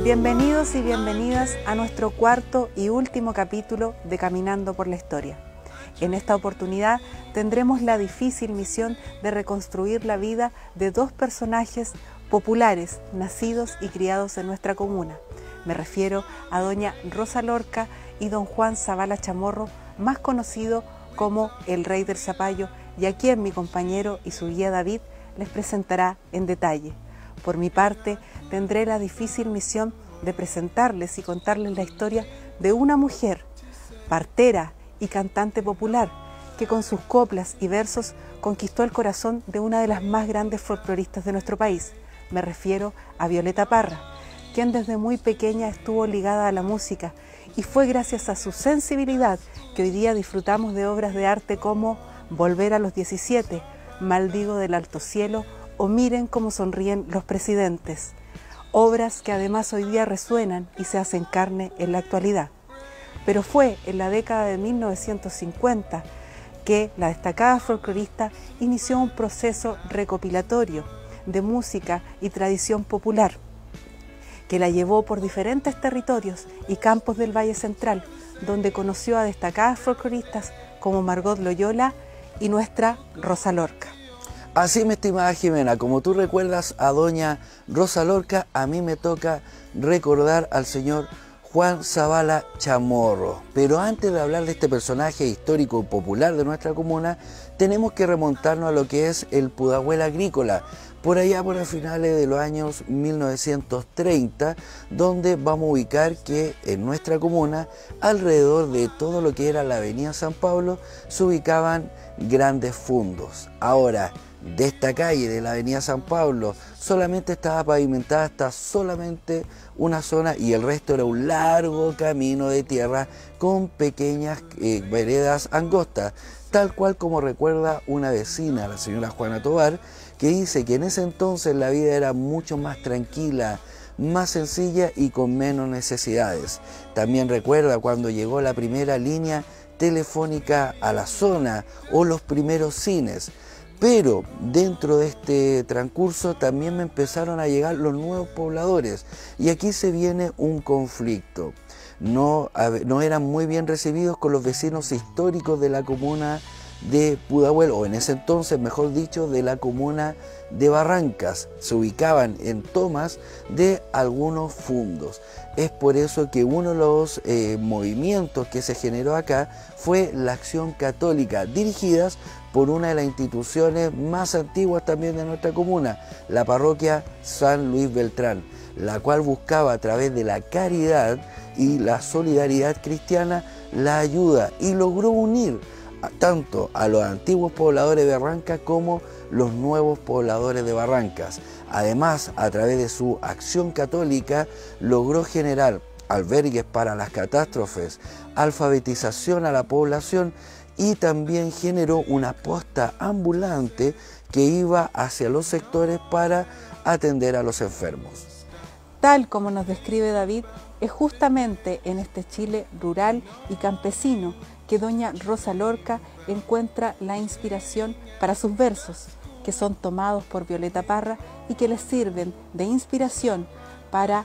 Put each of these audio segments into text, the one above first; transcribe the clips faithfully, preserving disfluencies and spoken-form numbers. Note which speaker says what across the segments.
Speaker 1: Bienvenidos y bienvenidas a nuestro cuarto y último capítulo de Caminando por la Historia. En esta oportunidad tendremos la difícil misión de reconstruir la vida de dos personajes populares, nacidos y criados en nuestra comuna. Me refiero a doña Rosa Lorca y don Juan Zavala Chamorro, más conocido como el Rey del Zapallo, y a quien mi compañero y su guía David les presentará en detalle. Por mi parte, tendré la difícil misión de presentarles y contarles la historia de una mujer, partera y cantante popular, que con sus coplas y versos conquistó el corazón de una de las más grandes folcloristas de nuestro país. Me refiero a Violeta Parra, quien desde muy pequeña estuvo ligada a la música, y fue gracias a su sensibilidad que hoy día disfrutamos de obras de arte como Volver a los diecisiete, Maldigo del Alto Cielo o Miren cómo sonríen los presidentes. Obras que además hoy día resuenan y se hacen carne en la actualidad. Pero fue en la década de mil novecientos cincuenta que la destacada folclorista inició un proceso recopilatorio de música y tradición popular, que la llevó por diferentes territorios y campos del Valle Central, donde conoció a destacadas folcloristas como Margot Loyola y nuestra Rosa Lorca.
Speaker 2: Así, mi estimada Jimena, como tú recuerdas a doña Rosa Lorca, a mí me toca recordar al señor Juan Zavala Chamorro. Pero antes de hablar de este personaje histórico popular de nuestra comuna, tenemos que remontarnos a lo que es el Pudahuel agrícola, por allá por a finales de los años mil novecientos treinta, donde vamos a ubicar que en nuestra comuna, alrededor de todo lo que era la avenida San Pablo, se ubicaban grandes fundos. Ahora, de esta calle, de la avenida San Pablo, solamente estaba pavimentada hasta solamente una zona y el resto era un largo camino de tierra con pequeñas eh, veredas angostas, tal cual como recuerda una vecina, la señora Juana Tobar, que dice que en ese entonces la vida era mucho más tranquila, más sencilla y con menos necesidades. También recuerda cuando llegó la primera línea telefónica a la zona o los primeros cines. Pero dentro de este transcurso también me empezaron a llegar los nuevos pobladores y aquí se viene un conflicto. No, no eran muy bien recibidos con los vecinos históricos de la comuna de Pudahuel, o en ese entonces, mejor dicho, de la comuna de Barrancas. Se ubicaban en tomas de algunos fundos. Es por eso que uno de los eh, movimientos que se generó acá fue la Acción Católica, dirigidas por una de las instituciones más antiguas también de nuestra comuna, la parroquia San Luis Beltrán, la cual buscaba a través de la caridad y la solidaridad cristiana la ayuda y logró unir a, tanto a los antiguos pobladores de Barrancas como los nuevos pobladores de Barrancas. Además, a través de su acción católica, logró generar albergues para las catástrofes, alfabetización a la población y también generó una posta ambulante que iba hacia los sectores para atender a los enfermos.
Speaker 1: Tal como nos describe David, es justamente en este Chile rural y campesino que doña Rosa Lorca encuentra la inspiración para sus versos, que son tomados por Violeta Parra y que les sirven de inspiración para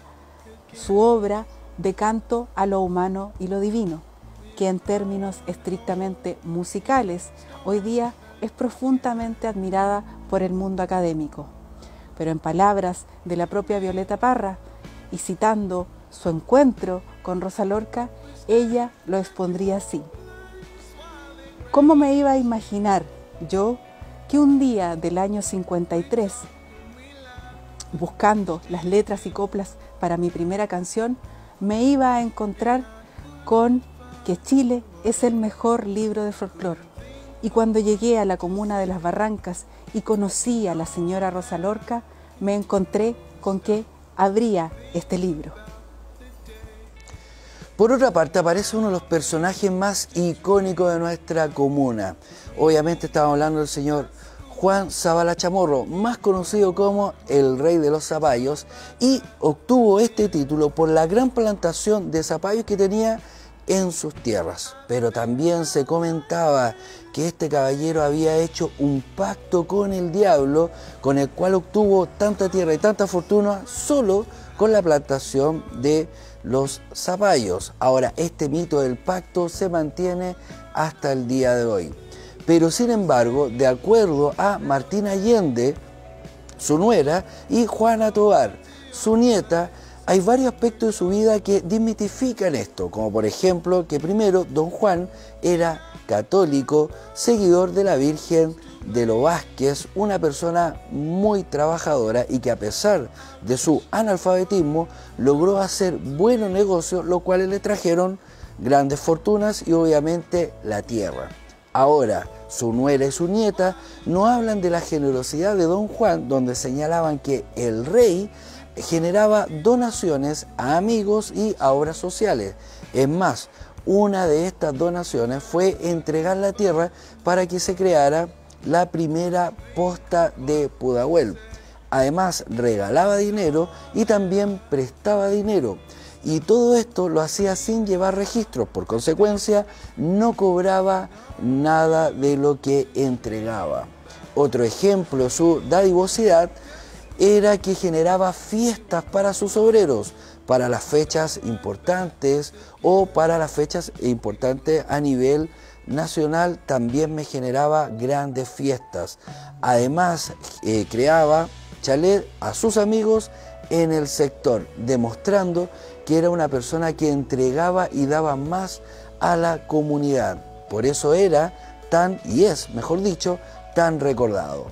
Speaker 1: su obra de canto a lo humano y lo divino, que en términos estrictamente musicales hoy día es profundamente admirada por el mundo académico. Pero en palabras de la propia Violeta Parra, y citando su encuentro con Rosa Lorca, ella lo expondría así: ¿cómo me iba a imaginar yo que un día del año cincuenta y tres, buscando las letras y coplas para mi primera canción, me iba a encontrar con que Chile es el mejor libro de folclore? Y cuando llegué a la comuna de Las Barrancas y conocí a la señora Rosa Lorca, me encontré con que habría este libro.
Speaker 2: Por otra parte, aparece uno de los personajes más icónicos de nuestra comuna. Obviamente estamos hablando del señor Juan Zavala Chamorro, más conocido como el Rey de los Zapallos, y obtuvo este título por la gran plantación de zapallos que tenía en sus tierras. Pero también se comentaba que este caballero había hecho un pacto con el diablo, con el cual obtuvo tanta tierra y tanta fortuna solo con la plantación de los zapallos. Ahora, este mito del pacto se mantiene hasta el día de hoy. Pero sin embargo, de acuerdo a Martín Allende, su nuera, y Juana Tovar, su nieta, hay varios aspectos de su vida que desmitifican esto, como por ejemplo que primero don Juan era católico, seguidor de la Virgen de los Vázquez, una persona muy trabajadora y que a pesar de su analfabetismo logró hacer buenos negocios, los cuales le trajeron grandes fortunas y obviamente la tierra. Ahora, su nuera y su nieta no hablan de la generosidad de don Juan, donde señalaban que el rey generaba donaciones a amigos y a obras sociales. Es más, una de estas donaciones fue entregar la tierra para que se creara la primera posta de Pudahuel. Además, regalaba dinero y también prestaba dinero. Y todo esto lo hacía sin llevar registros. Por consecuencia, no cobraba nada de lo que entregaba. Otro ejemplo de su dadivosidad era que generaba fiestas para sus obreros, para las fechas importantes o para las fechas importantes a nivel nacional. También me generaba grandes fiestas. Además, eh, creaba chalet a sus amigos en el sector, demostrando que era una persona que entregaba y daba más a la comunidad. Por eso era tan, y es, mejor dicho, tan recordado.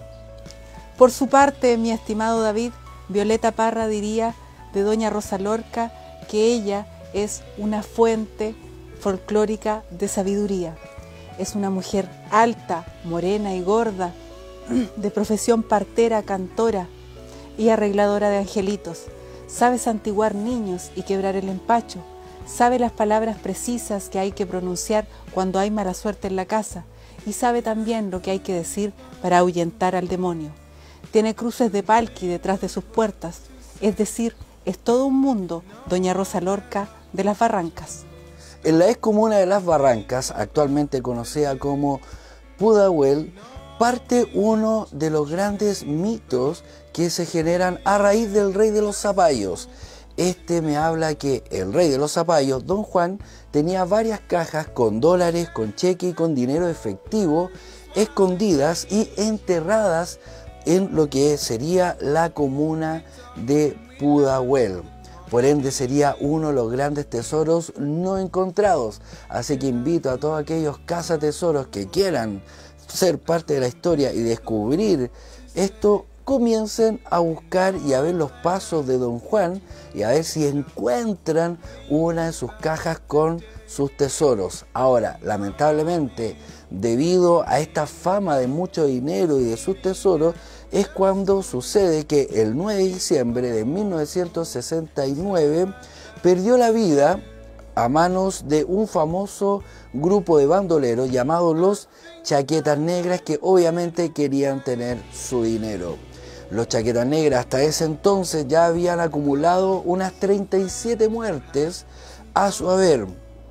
Speaker 1: Por su parte, mi estimado David, Violeta Parra diría de doña Rosa Lorca que ella es una fuente folclórica de sabiduría. Es una mujer alta, morena y gorda, de profesión partera, cantora y arregladora de angelitos. Sabe santiguar niños y quebrar el empacho. Sabe las palabras precisas que hay que pronunciar cuando hay mala suerte en la casa. Y sabe también lo que hay que decir para ahuyentar al demonio. Tiene cruces de palqui detrás de sus puertas. Es decir, es todo un mundo, doña Rosa Lorca de las Barrancas.
Speaker 2: En la ex comuna de Las Barrancas, actualmente conocida como Pudahuel, parte uno de los grandes mitos que se generan a raíz del rey de los zapallos. Este me habla que el rey de los zapallos, don Juan, tenía varias cajas con dólares, con cheque y con dinero efectivo escondidas y enterradas en lo que sería la comuna de Pudahuel. Por ende sería uno de los grandes tesoros no encontrados. Así que invito a todos aquellos cazatesoros que quieran ser parte de la historia y descubrir esto, comiencen a buscar y a ver los pasos de don Juan y a ver si encuentran una de sus cajas con sus tesoros. Ahora, lamentablemente, debido a esta fama de mucho dinero y de sus tesoros, es cuando sucede que el nueve de diciembre de mil novecientos sesenta y nueve perdió la vida a manos de un famoso grupo de bandoleros llamados los Chaquetas Negras, que obviamente querían tener su dinero. Los Chaquetas Negras hasta ese entonces ya habían acumulado unas treinta y siete muertes a su haber.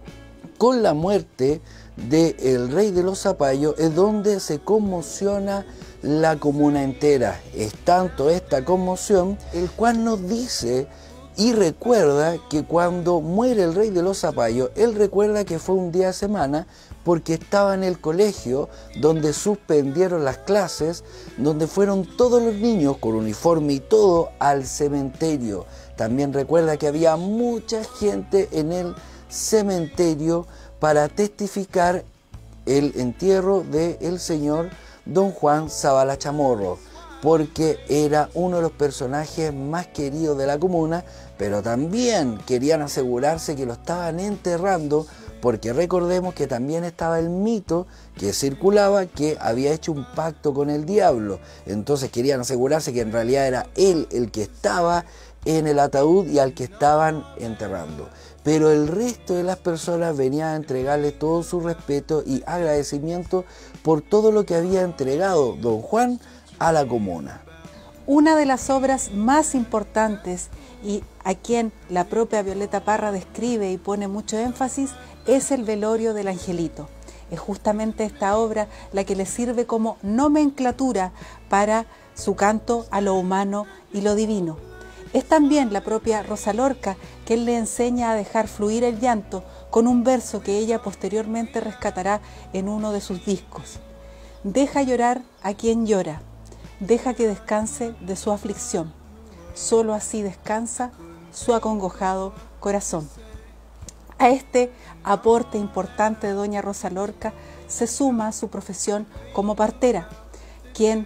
Speaker 2: Con la muerte del rey de los zapallos es donde se conmociona la comuna entera. Es tanto esta conmoción el cual nos dice y recuerda que cuando muere el rey de los zapallos, él recuerda que fue un día de semana porque estaba en el colegio donde suspendieron las clases, donde fueron todos los niños con uniforme y todo al cementerio. También recuerda que había mucha gente en el cementerio para testificar el entierro del señor don Juan Zavala Chamorro, porque era uno de los personajes más queridos de la comuna, pero también querían asegurarse que lo estaban enterrando, porque recordemos que también estaba el mito que circulaba que había hecho un pacto con el diablo. Entonces querían asegurarse que en realidad era él el que estaba en el ataúd y al que estaban enterrando. Pero el resto de las personas venían a entregarle todo su respeto y agradecimiento por todo lo que había entregado don Juan a la comuna.
Speaker 1: Una de las obras más importantes y a quien la propia Violeta Parra describe y pone mucho énfasis es el velorio del angelito. Es justamente esta obra la que le sirve como nomenclatura para su canto a lo humano y lo divino. Es también la propia Rosa Lorca quien le enseña a dejar fluir el llanto con un verso que ella posteriormente rescatará en uno de sus discos. Deja llorar a quien llora, deja que descanse de su aflicción, solo así descansa su acongojado corazón. A este aporte importante de doña Rosa Lorca se suma su profesión como partera, quien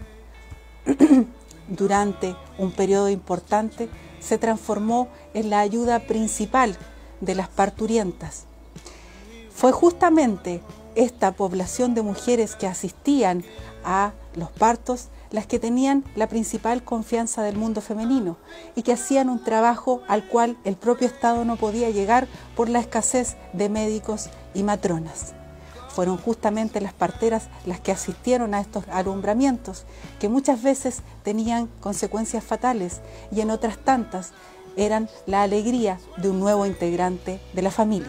Speaker 1: durante un periodo importante se transformó en la ayuda principal de las parturientas. Fue justamente esta población de mujeres que asistían a los partos las que tenían la principal confianza del mundo femenino y que hacían un trabajo al cual el propio Estado no podía llegar por la escasez de médicos y matronas. Fueron justamente las parteras las que asistieron a estos alumbramientos, que muchas veces tenían consecuencias fatales y en otras tantas eran la alegría de un nuevo integrante de la familia.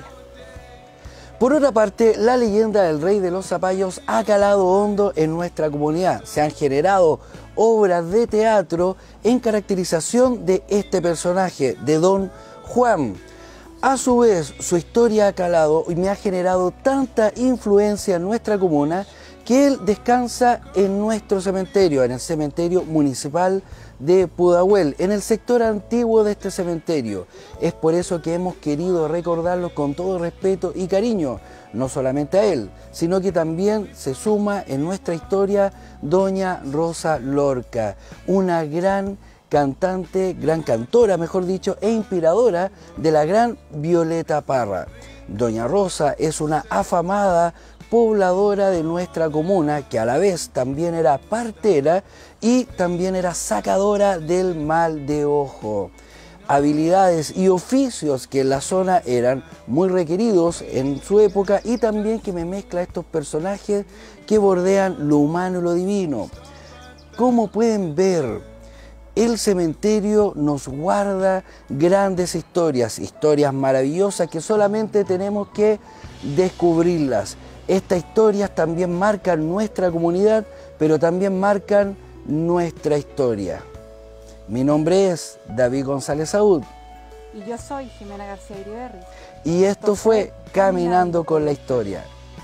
Speaker 2: Por otra parte, la leyenda del Rey de los Zapallos ha calado hondo en nuestra comunidad. Se han generado obras de teatro en caracterización de este personaje, de Don Juan. A su vez, su historia ha calado y me ha generado tanta influencia en nuestra comuna que él descansa en nuestro cementerio, en el cementerio municipal de Pudahuel, en el sector antiguo de este cementerio. Es por eso que hemos querido recordarlo con todo respeto y cariño, no solamente a él, sino que también se suma en nuestra historia doña Rosa Lorca, una gran cantante, gran cantora, mejor dicho, e inspiradora de la gran Violeta Parra. Doña Rosa es una afamada pobladora de nuestra comuna, que a la vez también era partera y también era sacadora del mal de ojo. Habilidades y oficios que en la zona eran muy requeridos en su época y también que me mezcla estos personajes que bordean lo humano y lo divino. Como pueden ver, el cementerio nos guarda grandes historias, historias maravillosas que solamente tenemos que descubrirlas. Estas historias también marcan nuestra comunidad, pero también marcan nuestra historia. Mi nombre es David González Saúd.
Speaker 1: Y yo soy Jimena García Iriberri.
Speaker 2: Y esto fue Caminando con la Historia.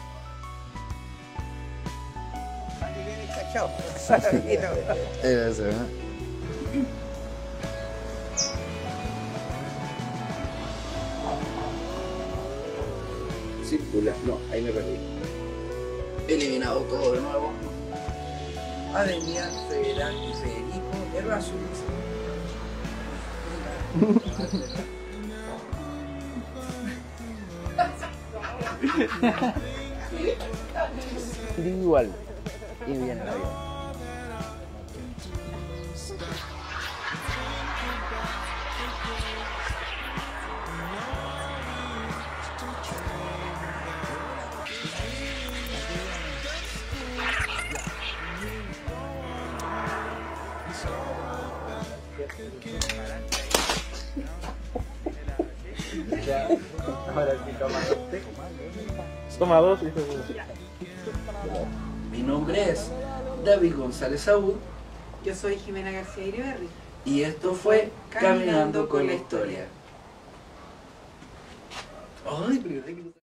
Speaker 2: Circula, no, ahí me perdí. Eliminado todo de nuevo. Avenida Federal y Federico Errázuriz. Igual. Y viene el avión.
Speaker 3: Ahora sí, toma dos. Toma dos y seguro.
Speaker 2: Mi nombre es David González Saúd.
Speaker 1: Yo soy Jimena García Iriberri.
Speaker 2: Y esto fue Caminando con la Historia. Ay, pero